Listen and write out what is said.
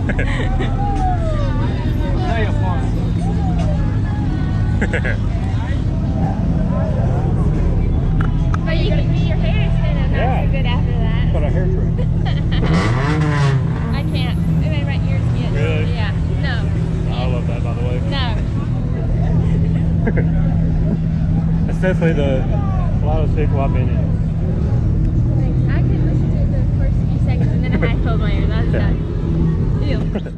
Now you're fun. But you can be your hair is kind of not so good after that. But a hair trim. I can't. It made my ears get. Really? Yeah. No. I love that, by the way. No. That's definitely the loudest vehicle I've been in. I could listen to the first few seconds and then I had to hold my ears. I was done. Ew.